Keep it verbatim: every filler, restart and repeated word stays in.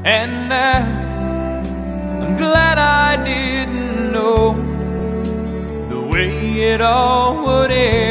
And now I'm glad I didn't know the way it all would end.